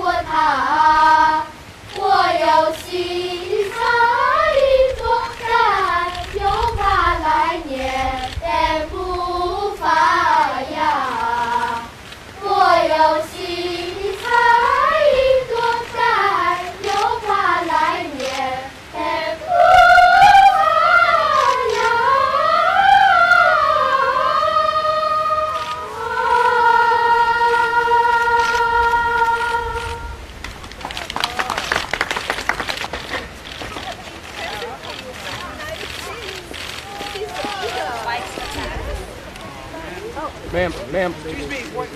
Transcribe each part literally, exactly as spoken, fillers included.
过他，我有心插一朵干，又怕来年也不发芽。我有心插一朵干，又怕来年也不发芽。 Ma'am, ma'am. Excuse me. What?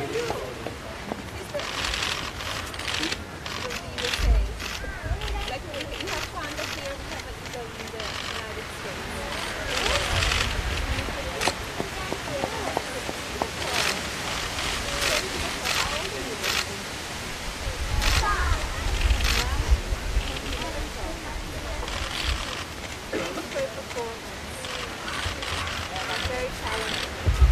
Very challenging.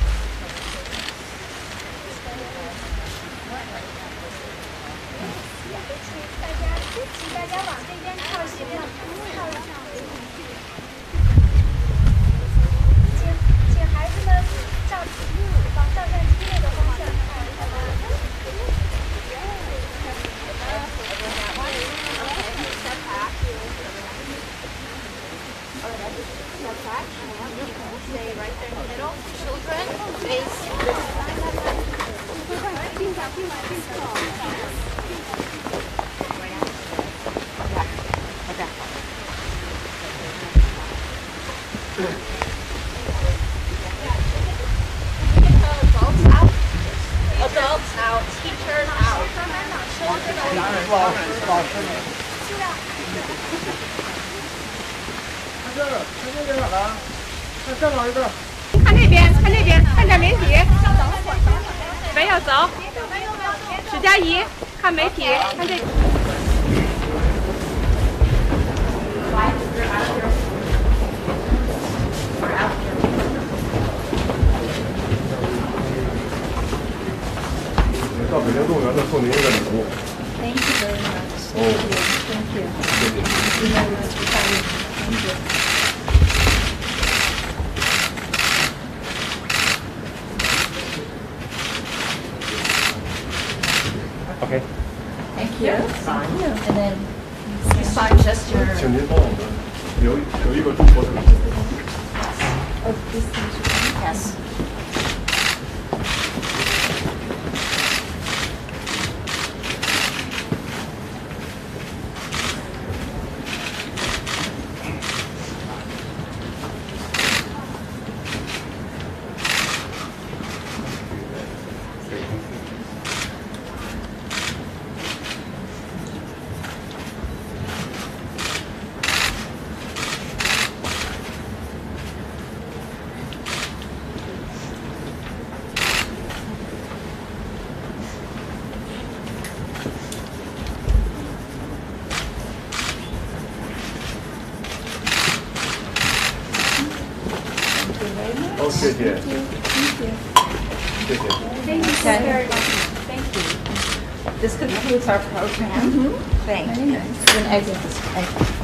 大家，请大家往这边靠行，靠上。请请孩子们照往照相机那个方向看，好吗？Stay right there in the middle. Children, face. 并脚并来并走。Adults out. Adults out. Teachers out. 老师，老师。看这个，看这边哪了？再再往一个。 看这边，看这边，看点媒体。不要走。史佳怡，看媒体，看这。 到北京动物园再送您一个礼物。 Thank you very much. Thank you. Thank you. Thank you very much for coming. Thank you. Okay. Thank you. Sign. And then you sign just your. 请您帮我们留留一个中国的。 Oh, this is yes. Oh, 谢谢。 Thank you. Thank you. 谢谢。 Thank you so very much. Thank you. This concludes our program. Mm-hmm. Thank Very you. nice. Then exit this. Exit.